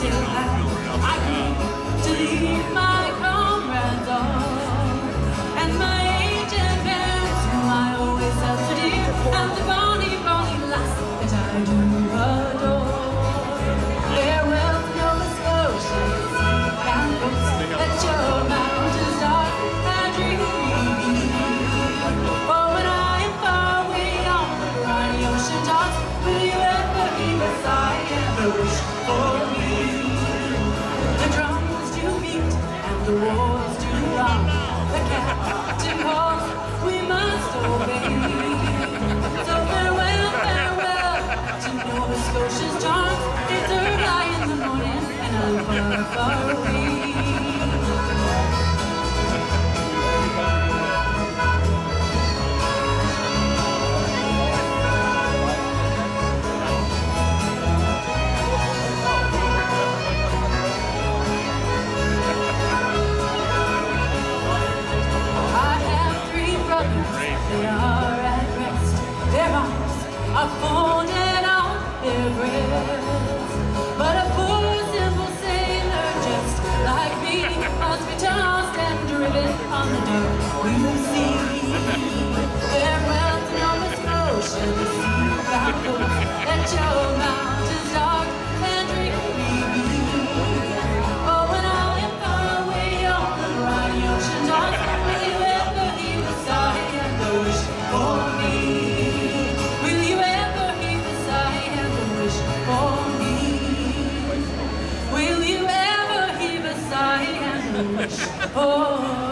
till I grew to leave my comrades all, and my aged parents whom I always held so dear, and the bonny, bonny lass that I do adore. Farewell to Nova Scotia, sea and coast, let your mountains dark and dreamy. For when I am far away on the briny ocean tops, will you ever hear a sigh and a wish for me? The drums do beat and the wars do run, the captain calls, we must obey. So farewell, farewell to Nova Scotia's charms. It's early in the morning and I'm far, far away. They are at rest, their arms are folded on their breasts. But a poor simple sailor just like me must be tossed and driven on the dark blue sea. Farewell to Nova Scotia, the sea-bound coast, let your mountains dark and dreamy be. Oh, when I am far away on the briny ocean tops, will you ever hear the sigh and the wish for me? Will you ever hear the sigh and the wish for me? Will you ever hear the sigh and the wish for me?